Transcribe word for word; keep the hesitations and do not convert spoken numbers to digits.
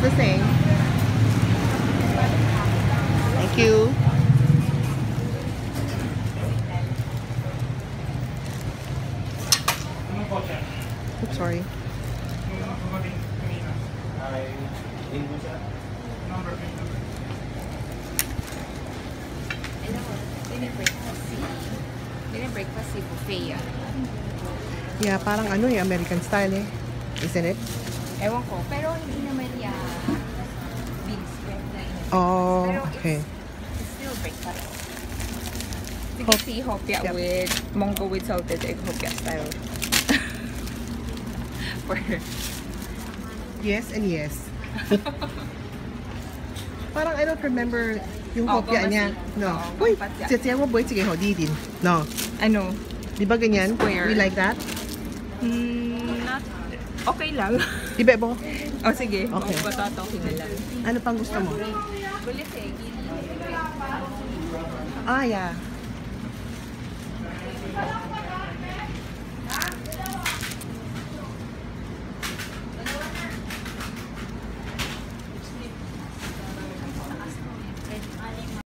the same. Thank you. Oops, sorry. Breakfast si buffet yan. Yeah, parang ano eh, American style eh. Isn't it? Ewan ko, pero hindi naman yan beans bread na in. Oh, pero okay. It's, it's still breakfast. You can see hopya yep. with Monggo with salted egg hopya style. For yes and yes. Parang I don't remember yung oh, hopya niya. No. Oh, uy, siya mo boy sige ho di din. No. Ano? Di ba ganyan? Square. We like that? Hmm, not okay lang. Di ba bo? Oh, sige. Okay. Oh, patatokin na lang. Ano pang gusto mo? Bulisig. Ah, yeah.